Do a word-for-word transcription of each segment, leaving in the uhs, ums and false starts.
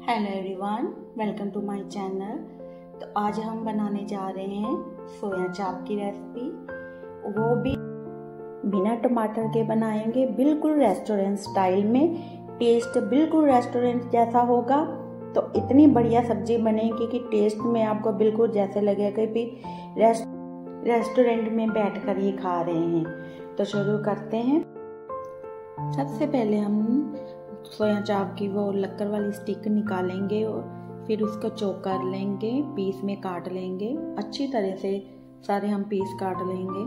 Hello everyone, welcome to my channel. तो आज हम बनाने जा रहे हैं सोया चाप की रेसिपी, वो भी बिना टमाटर के बनाएंगे, बिल्कुल रेस्टोरेंट स्टाइल में। टेस्ट बिल्कुल रेस्टोरेंट जैसा होगा। तो इतनी बढ़िया सब्जी बनेगी कि टेस्ट में आपको बिल्कुल जैसे लगेगा कि रेस्ट रेस्टोरेंट में बैठकर ही खा रहे हैं। तो शुरू करते हैं। सबसे पहले हम सोया चाप की वो लक्कर वाली स्टिक निकालेंगे और फिर उसको चॉप कर लेंगे, पीस में काट लेंगे। अच्छी तरह से सारे हम पीस काट लेंगे।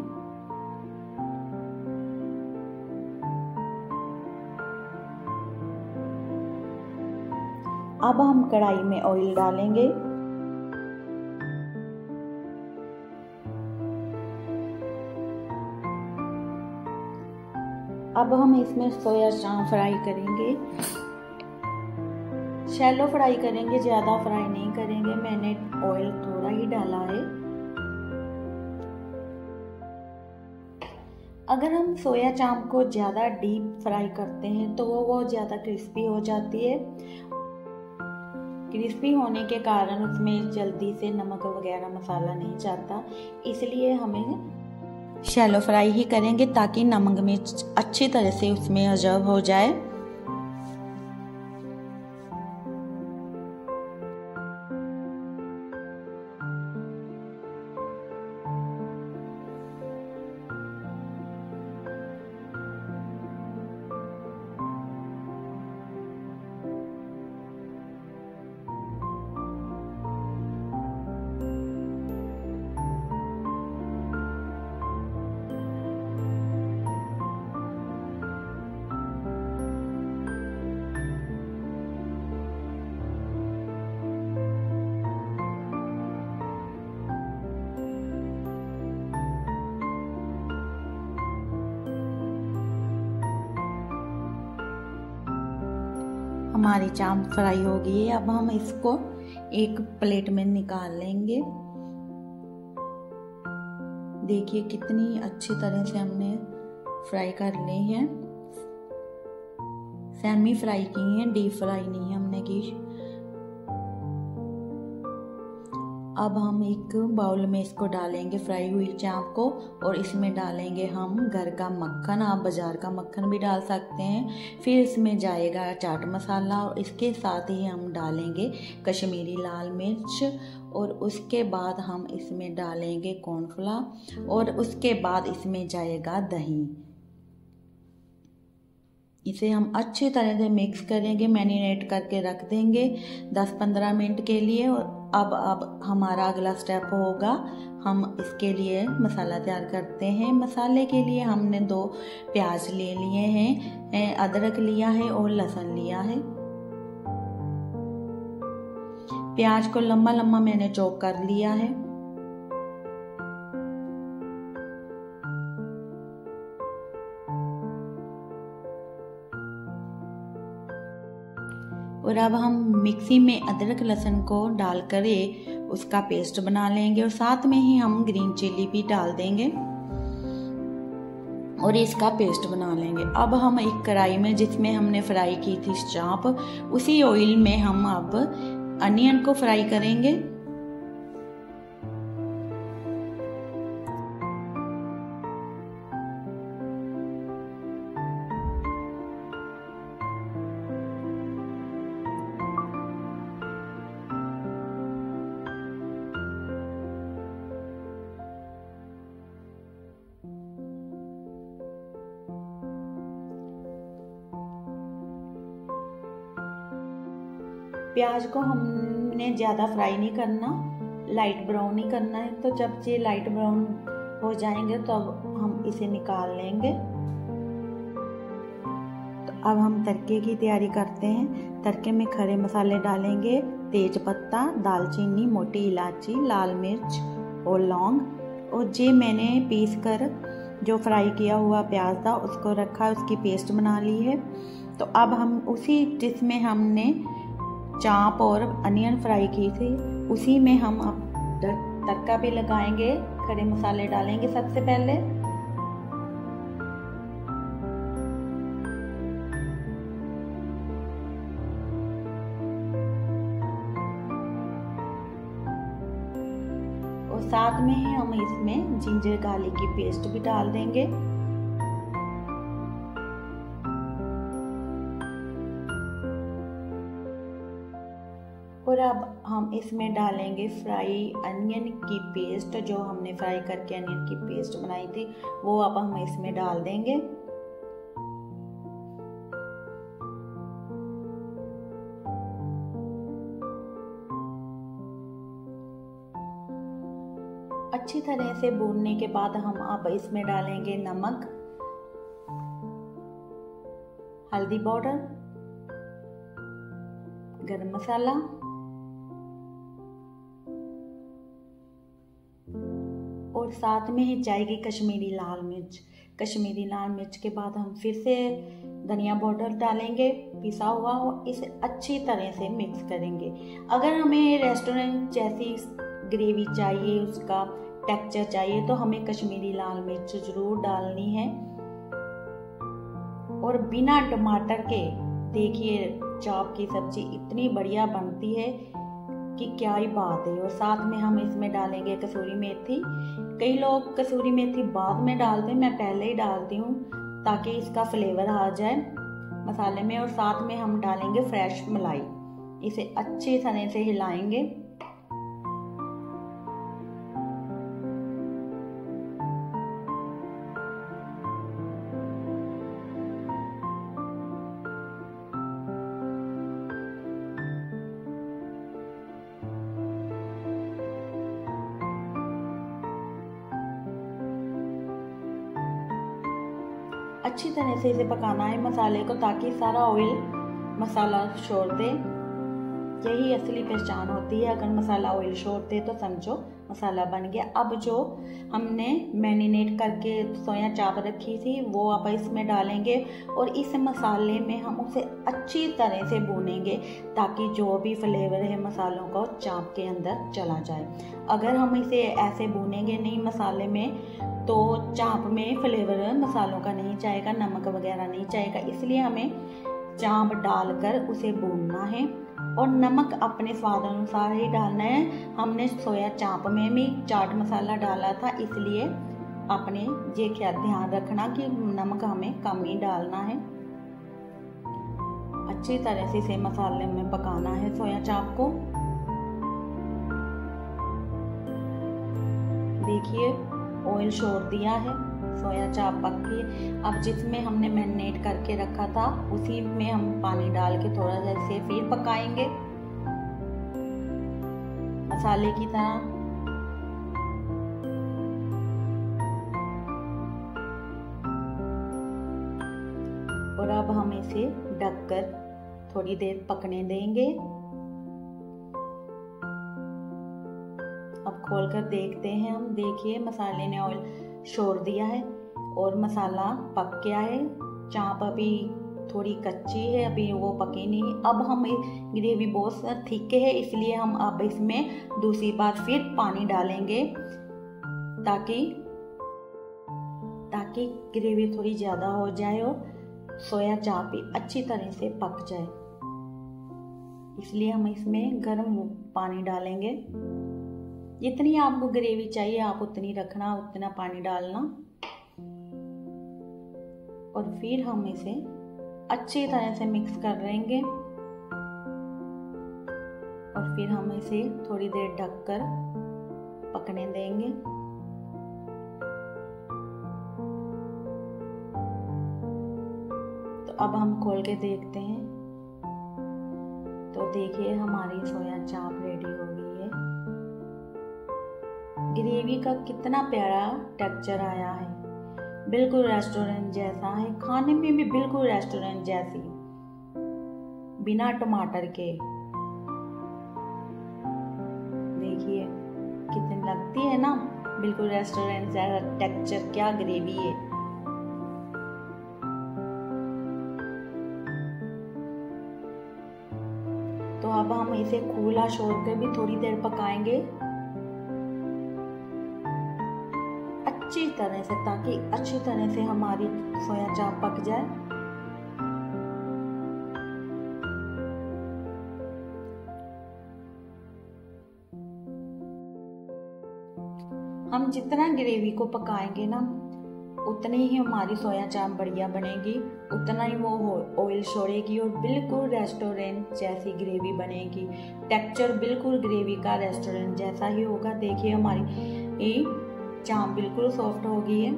अब हम कढ़ाई में ऑयल डालेंगे। अब हम इसमें सोया चाप फ्राई करेंगे। शैलो फ्राई करेंगे, ज़्यादा फ्राई नहीं करेंगे। मैंने ऑयल थोड़ा ही डाला है। अगर हम सोया चाप को ज़्यादा डीप फ्राई करते हैं तो वो बहुत ज़्यादा क्रिस्पी हो जाती है। क्रिस्पी होने के कारण उसमें जल्दी से नमक वगैरह मसाला नहीं जाता, इसलिए हमें शैलो फ्राई ही करेंगे ताकि नमक मिर्च अच्छी तरह से उसमें अब्जॉर्ब हो जाए। हमारी चाप फ्राई हो गई है। अब हम इसको एक प्लेट में निकाल लेंगे। देखिए कितनी अच्छी तरह से हमने फ्राई कर ली है। सेमी फ्राई की है, डीप फ्राई नहीं हमने की। अब हम एक बाउल में इसको डालेंगे फ्राई हुई चाप को, और इसमें डालेंगे हम घर का मक्खन। आप बाजार का मक्खन भी डाल सकते हैं। फिर इसमें जाएगा चाट मसाला, और इसके साथ ही हम डालेंगे कश्मीरी लाल मिर्च, और उसके बाद हम इसमें डालेंगे कॉर्नफ्लावर, और उसके बाद इसमें जाएगा दही। इसे हम अच्छी तरह से मिक्स करेंगे, मैरिनेट करके रख देंगे दस पंद्रह मिनट के लिए। और अब अब हमारा अगला स्टेप होगा, हम इसके लिए मसाला तैयार करते हैं। मसाले के लिए हमने दो प्याज ले लिए हैं, अदरक लिया है और लहसुन लिया है। प्याज को लंबा लंबा मैंने चॉप कर लिया है। और अब हम मिक्सी में अदरक लहसुन को डालकर उसका पेस्ट बना लेंगे, और साथ में ही हम ग्रीन चिली भी डाल देंगे और इसका पेस्ट बना लेंगे। अब हम एक कढ़ाई में जिसमें हमने फ्राई की थी चाप, उसी ऑयल में हम अब अनियन को फ्राई करेंगे। प्याज को हमने ज़्यादा फ्राई नहीं करना, लाइट ब्राउन ही करना है। तो जब ये लाइट ब्राउन हो जाएंगे तो अब हम इसे निकाल लेंगे। तो अब हम तड़के की तैयारी करते हैं। तड़के में खड़े मसाले डालेंगे, तेज पत्ता, दालचीनी, मोटी इलायची, लाल मिर्च और लौंग। और ये मैंने पीस कर जो फ्राई किया हुआ प्याज था उसको रखा, उसकी पेस्ट बना ली है। तो अब हम उसी जिसमें हमने चाप और अनियन फ्राई की थी, उसी में हम अब तड़का भी लगाएंगे। खड़े मसाले डालेंगे सबसे पहले, साथ में ही हम इसमें जिंजर गार्लिक की पेस्ट भी डाल देंगे। और अब हम इसमें डालेंगे फ्राई अनियन की पेस्ट, जो हमने फ्राई करके अनियन की पेस्ट बनाई थी वो अब हम इसमें डाल देंगे। अच्छी तरह से भूनने के बाद हम अब इसमें डालेंगे नमक, हल्दी पाउडर, गरम मसाला और साथ में ही जाएगी कश्मीरी लाल मिर्च। कश्मीरी लाल मिर्च के बाद हम फिर से धनिया पाउडर डालेंगे पिसा हुआ, और इसे अच्छी तरह से मिक्स करेंगे। अगर हमें रेस्टोरेंट जैसी ग्रेवी चाहिए, उसका टेक्सचर चाहिए, तो हमें कश्मीरी लाल मिर्च जरूर डालनी है। और बिना टमाटर के देखिए चाप की सब्जी इतनी बढ़िया बनती है कि क्या ही बात है। और साथ में हम इसमें डालेंगे कसूरी मेथी। कई लोग कसूरी मेथी बाद में डालते हैं, मैं पहले ही डालती हूँ ताकि इसका फ्लेवर आ जाए मसाले में। और साथ में हम डालेंगे फ्रेश मलाई। इसे अच्छी तरह से हिलाएंगे। अच्छी तरह से इसे पकाना है मसाले को, ताकि सारा ऑयल मसाला छोड़ दे। यही असली पहचान होती है, अगर मसाला ऑयल छोड़ दे तो समझो मसाला बन गया। अब जो हमने मैरिनेट करके सोया चाप रखी थी वो अब इसमें डालेंगे और इस मसाले में हम उसे अच्छी तरह से भूनेंगे, ताकि जो भी फ्लेवर है मसालों का चाप के अंदर चला जाए। अगर हम इसे ऐसे भूनेंगे नहीं मसाले में, तो चाप में फ्लेवर मसालों का नहीं जाएगा, नमक वगैरह नहीं जाएगा। इसलिए हमें चाप डालकर उसे भूनना है और नमक अपने स्वाद अनुसार ही डालना है। हमने सोया चाप में भी चाट मसाला डाला था, इसलिए अपने ये क्या ध्यान रखना कि नमक हमें कम ही डालना है। अच्छी तरह से इसे मसाले में पकाना है सोया चाप को। देखिए ऑयल छोड़ दिया है, सोया चाप पक गई। अब जिसमें हमने मैरिनेट करके रखा था उसी में हम पानी डाल के थोड़ा सा इसे फिर पकाएंगे मसाले की तरह। और अब हम इसे ढककर थोड़ी देर पकने देंगे। अब खोलकर देखते हैं हम। देखिए मसाले ने ऑयल छोड़ दिया है और मसाला पक गया है। चाप अभी थोड़ी कच्ची है, अभी वो पकी नहीं। अब हम ग्रेवी बहुत थिक है, इसलिए हम अब इसमें दूसरी बार फिर पानी डालेंगे, ताकि ताकि ग्रेवी थोड़ी ज़्यादा हो जाए और सोया चाप भी अच्छी तरह से पक जाए। इसलिए हम इसमें गर्म पानी डालेंगे। जितनी आपको ग्रेवी चाहिए आप उतनी रखना, उतना पानी डालना। और फिर हम इसे अच्छी तरह से मिक्स कर लेंगे और फिर हम इसे थोड़ी देर ढककर पकने देंगे। तो अब हम खोल के देखते हैं। तो देखिए हमारी सोया चाप रेडी हो गई है। ग्रेवी का कितना प्यारा टेक्सचर आया है, बिल्कुल रेस्टोरेंट जैसा है। खाने में भी बिल्कुल रेस्टोरेंट जैसी, बिना टमाटर के। देखिए कितनी लगती है ना, बिल्कुल रेस्टोरेंट जैसा टेक्सचर। क्या ग्रेवी है। तो अब हम इसे खुला छोड़कर भी थोड़ी देर पकाएंगे अच्छी तरह से, ताकि अच्छी तरह से हमारी सोया चाप पक जाए। हम जितना ग्रेवी को पकाएंगे ना उतनी ही हमारी सोया चाप बढ़िया बनेगी, उतना ही वो ऑयल छोड़ेगी और बिल्कुल रेस्टोरेंट जैसी ग्रेवी बनेगी। टेक्सचर बिल्कुल ग्रेवी का रेस्टोरेंट जैसा ही होगा। देखिए हमारी ये चाप बिल्कुल सॉफ्ट हो गई है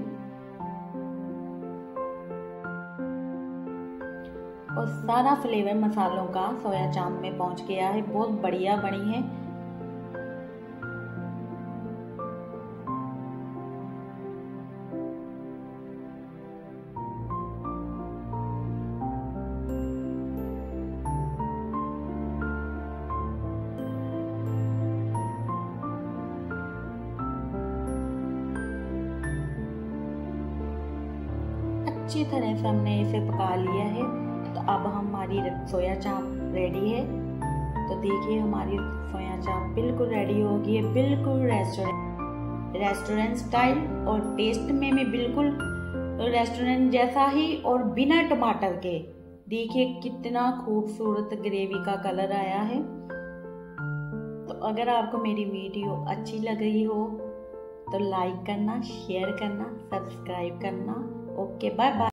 और सारा फ्लेवर मसालों का सोया चाप में पहुंच गया है। बहुत बढ़िया बनी है। अच्छी तरह से हमने इसे पका लिया है। तो अब हमारी सोया चाप रेडी है। तो देखिए हमारी सोया चाप बिल्कुल रेडी हो गई है, बिल्कुल रेस्टोरेंट रेस्टोरेंट स्टाइल और टेस्ट में भी बिल्कुल रेस्टोरेंट जैसा ही और बिना टमाटर के। देखिए कितना खूबसूरत ग्रेवी का कलर आया है। तो अगर आपको मेरी वीडियो अच्छी लग रही हो तो लाइक करना, शेयर करना, सब्सक्राइब करना। Okay, bye bye.